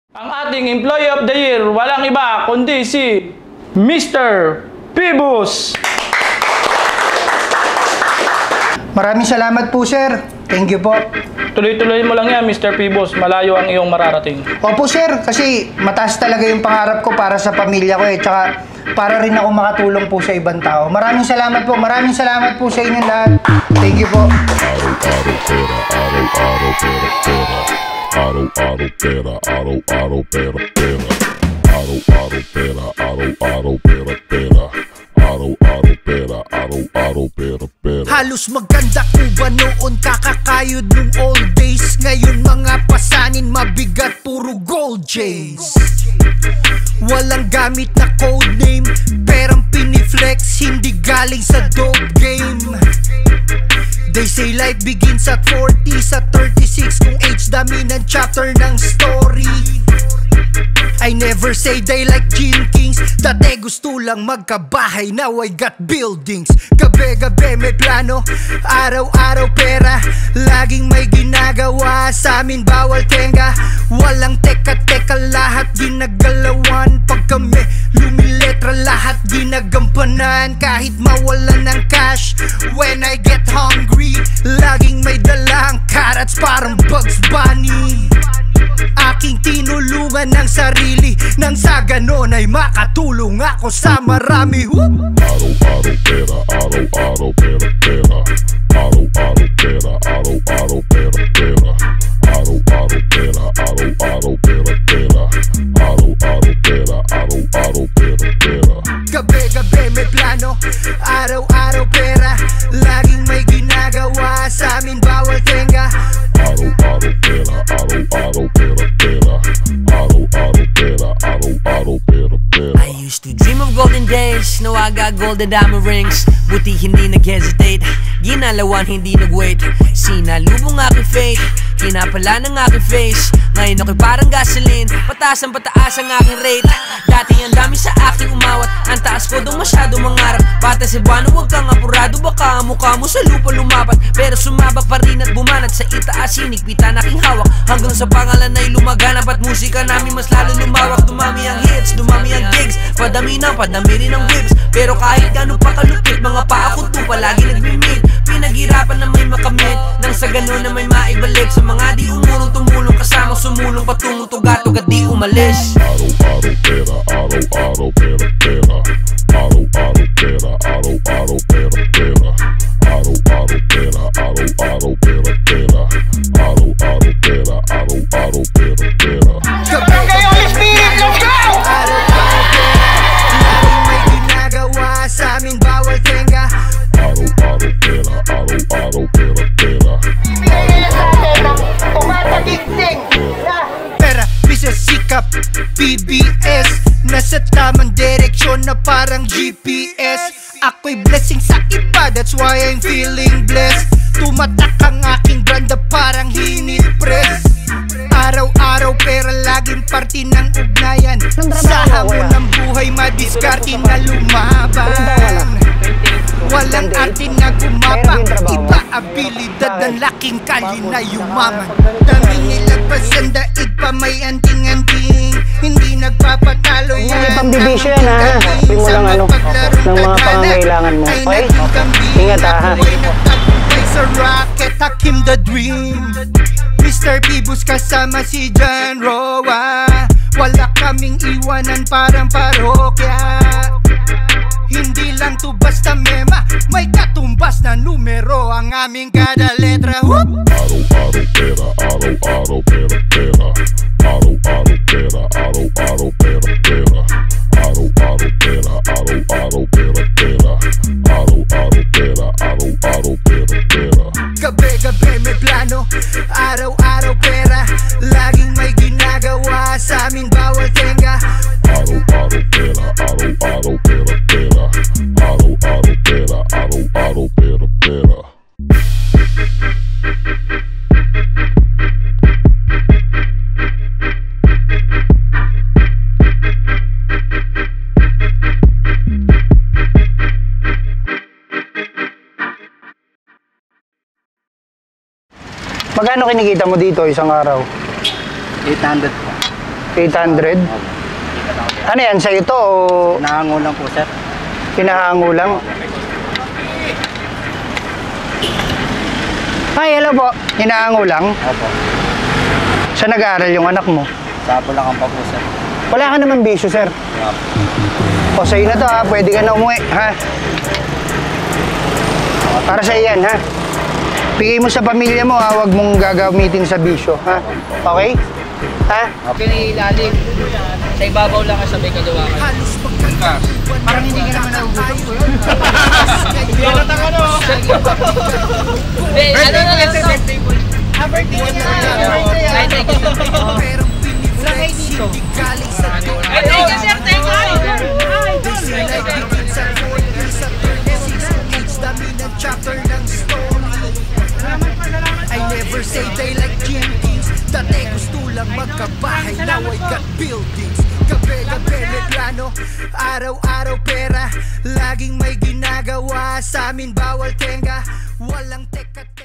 Ang ating Employee of the Year, walang iba kundi si Mr. Phoebus. Maraming salamat po, sir. Thank you po. Tuloy-tuloy mo lang yan, Mr. Phoebus. Malayo ang iyong mararating. Opo, sir. Kasi mataas talaga yung pangarap ko para sa pamilya ko eh. Tsaka para rin ako makatulong po sa ibang tao. Maraming salamat po. Maraming salamat po sa inyong lahat. Thank you po. ARAW ARAW pera, ARAW ARAW pera, pera. ARAW ARAW pera, ARAW ARAW pera, pera. ARAW ARAW pera, ARAW ARAW pera, pera. Halos maganda ko ba noon, kakakayod nung old days. Ngayon mga pasanin mabigat, puro gold J's. Walang gamit na code name, perang piniflex, hindi galing sa dope game. They say life begins at 40, sa 36 kung age dami ng chapter ng story. I never say they like Gene Kings, dati gusto lang magkabahay, now I got buildings. Gabi-gabi may plano, araw-araw pera, laging may ginagawa, sa amin bawal tenga. Walang teka-teka, lahat ginagalawan. Pag kami lumiletra, lahat ginagampanan. Kahit mawalan ng cash, when I get hungry, laging may dalang carrots parang Bugs Bunny. Aking tinulungan ng sarili, nang sa ganon ay makatulong ako sa marami. ARAW-ARAW pera, ARAW-ARAW pera, pera. ARAW-ARAW pera, ARAW-ARAW pera, pera. ARAW-ARAW pera, ARAW-ARAW pera, pera. ARAW-ARAW pera, ARAW-ARAW pera, pera. Gabi-gabi may plano, araw-araw pera, laging may ginagawa, sa amin bawal tenga. ARAW-ARAW pera, ARAW-ARAW pera, pera. ARAW-ARAW pera, ARAW-ARAW pera, pera. I used to dream of golden days, now I got golden diamond rings. Buti hindi nag-hesitate, ginalawan hindi nag-wait. Sinalubong aking fate, kinapala ng aking face. Ngayon ako'y parang gasoline, pataas ang pataas ang aking rate. Dati ang dami sa aking umawat, ang taas ko doon masyado mangarap. Bata Cebuano, huwag kang apurado, baka mukha mo sa lupa lumapat. Pero sumabak pa rin at bumanat, sa itaas sinikpitan aking hawak. Hanggang sa pangalan ay lumaganap at musika namin mas lalo lumawak. Dumami ang hits, dumami ang gigs, padami rin ang whips. Pero kahit gano'n pa kalupit, mga paa ko to palagi nagmimig. Pinaghirapan na may makamit, nang sa gano'n na may maibalik. Sa mga di umurong tumulong, kasamang sumulong patungong tugatog at di umalis. ARAW-ARAW pera, ARAW-ARAW pera, pera. ARAW-ARAW pera, ARAW-ARAW pera, pera. ARAW-ARAW pera, ARAW-ARAW pera, pera. ARAW-ARAW pera, ARAW-ARAW pera, pera. Araw-araw pera, laging may ginagawa, sa amin bawal tenga. ARAW-ARAW pera, ARAW-ARAW pera, pera. Pera, bisa sikap, PBS, nasa tamang direksyon na parang GPS. Ako'y blessing sa iba, that's why I'm feeling blessed. Tumatak ang aking branda parang hinit press. Araw-araw pera, laging parte ng ugnayan. Sa hamon ng buhay, madiskarte na lumaban. Walang arte na gumapang, iba abilidad ng laking kali na yumaman. Daming nilagpasan, daig pa may anting-anting, hindi nagpapatalo yan. May pang-division yan ha, sabi mo lang ano, ng mga pangangailangan mo. Okay? Ingat ha. Ako'y nagtagumpay sa rocket, hakim the dream. Mr. Phoebus kasama si JRoa, wala kaming iwanan parang parokya. Hindi lang to basta mema, may katumbas na numero ang aming kada letra. ARAW-ARAW pera, ARAW-ARAW pera, pera. ARAW-ARAW pera, ARAW-ARAW pera, pera. ARAW-ARAW pera, ARAW-ARAW pera, pera. ARAW-ARAW pera, ARAW-ARAW pera, pera. Gabi-gabi may plano, araw-araw pera, laging may ginagawa, sa amin bawal tenga. ARAW-ARAW pera, ARAW-ARAW pera, pera. ARAW-ARAW pera, ARAW-ARAW pera, pera. Magkano kinikita mo dito isang araw? 800 po. 800? Ano yan, sa ito o Nahango lang po, sir. hinahango lang? Ay, hello po. Hinahango lang? Opo. Saan nag-aaral yung anak mo? Sa Bulacan pa po, sir. Wala ka naman bisyo, sir. O, sa'yo na to, ha? Pwede ka na umuwi, ha? Para sa iyan, ha? Bigay mo sa pamilya mo, ha? Huwag mong gagamitin sa bisyo, ha? Okay? Ha? Pinilalim. Sa ibabaw lang sa may kalawakan. Halos magkakabuan. Parang hindi ka naman nagugutom. Pinatang ano? Hindi, ano na lang to? Birthday niya na. Ay, thank you, sir. Perang piniflex, hindi galing sa doon. Ay, thank you, sir. Thank you. They say like begins at 4 years at 36 age, dami ng chapter ng story. I never say they like Jenkins. Dati gusto lang magkabahay, now I got buildings. Gabi-gabi may plano, araw-araw pera. Laging may ginagawa, sa amin bawal tenga. Walang teka.